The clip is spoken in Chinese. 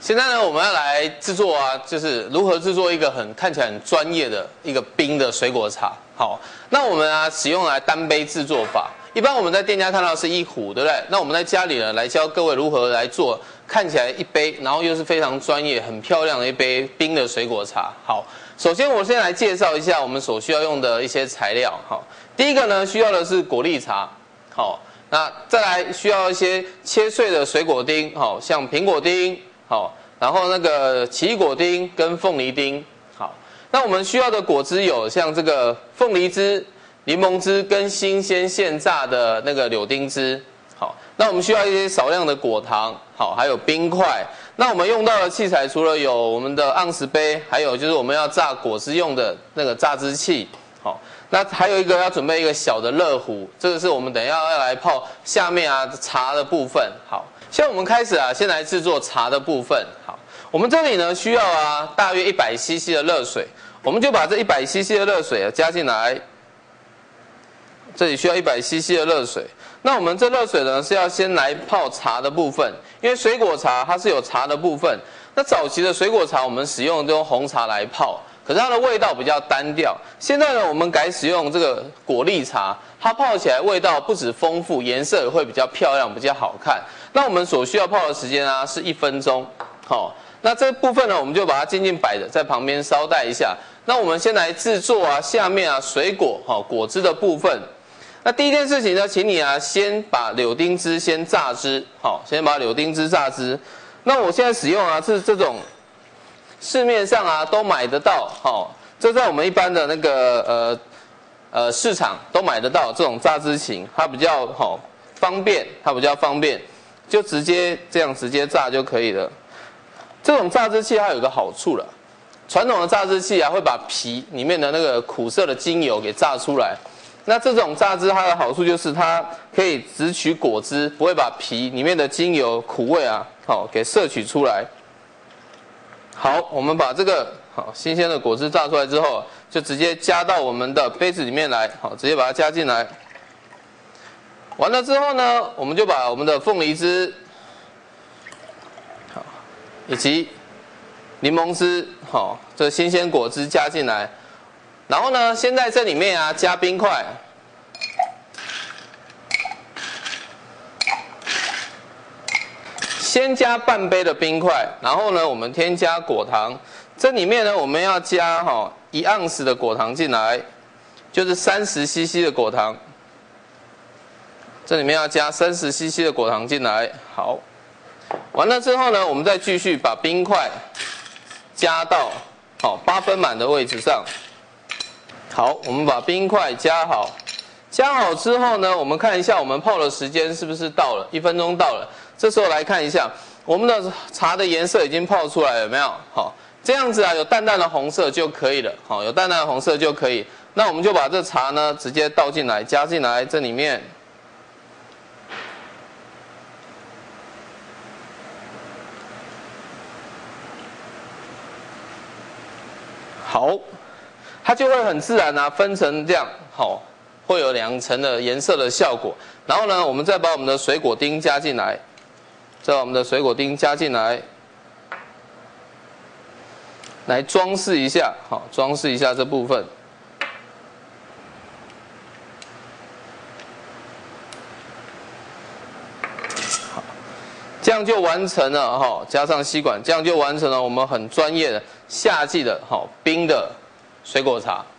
现在呢，我们要来制作啊，就是如何制作一个看起来很专业的一个冰的水果茶。好，那我们啊使用来单杯制作法。一般我们在店家看到的是一壶，对不对？那我们在家里呢来教各位如何来做，看起来一杯，然后又是非常专业、很漂亮的一杯冰的水果茶。好，首先我先来介绍一下我们所需要用的一些材料。好，第一个呢需要的是果粒茶。好，那再来需要一些切碎的水果丁，好，像苹果丁。好，然后那个奇异果丁跟凤梨丁，好，那我们需要的果汁有像这个凤梨汁、柠檬汁跟新鲜现榨的那个柳丁汁，好，那我们需要一些少量的果糖，好，还有冰块。那我们用到的器材除了有我们的盎司杯，还有就是我们要榨果汁用的那个榨汁器，好，那还有一个要准备一个小的热壶，这个是我们等一下要来泡下面啊茶的部分，好。现在我们开始啊，先来制作茶的部分。好，我们这里呢需要啊大约100cc 的热水，我们就把这100cc 的热水啊加进来。这里需要100cc 的热水。那我们这热水呢是要先来泡茶的部分，因为水果茶它是有茶的部分。那早期的水果茶我们使用这种红茶来泡，可是它的味道比较单调。现在呢我们改使用这个果粒茶，它泡起来味道不止丰富，颜色也会比较漂亮，比较好看。那我们所需要泡的时间啊是1分钟，好，那这部分呢我们就把它静静摆着，在旁边稍待一下。那我们先来制作啊下面啊水果果汁的部分。那第一件事情呢，请你啊先把柳丁汁先榨汁，好，先把柳丁汁榨汁。那我现在使用啊是这种市面上啊都买得到，好，这在我们一般的那个市场都买得到这种榨汁型，它比较方便，它比较方便。就直接这样直接榨就可以了。这种榨汁器它有一个好处了，传统的榨汁器啊会把皮里面的那个苦涩的精油给榨出来。那这种榨汁它的好处就是它可以只取果汁，不会把皮里面的精油苦味啊给摄取出来。好，我们把这个新鲜的果汁榨出来之后，就直接加到我们的杯子里面来，好，直接把它加进来。完了之后呢，我们就把我们的凤梨汁，好，以及柠檬汁，好，这新鲜果汁加进来。然后呢，先在这里面啊加冰块，先加半杯的冰块，然后呢，我们添加果糖。这里面呢，我们要加1盎司的果糖进来，就是30cc 的果糖。这里面要加30cc 的果糖进来，好，完了之后呢，我们再继续把冰块加到8分满的位置上。好，我们把冰块加好，加好之后呢，我们看一下我们泡的时间是不是到了，1分钟到了。这时候来看一下我们的茶的颜色已经泡出来了，有没有？好，这样子啊，有淡淡的红色就可以了。好，有淡淡的红色就可以。那我们就把这茶呢直接倒进来，加进来这里面。好，它就会很自然啊，分成这样，好，会有2层的颜色的效果。然后呢，我们再把我们的水果丁加进来，再把我们的水果丁加进来，来装饰一下，好，装饰一下这部分。好，这样就完成了哈，加上吸管，这样就完成了我们很专业的夏季的冰的水果茶。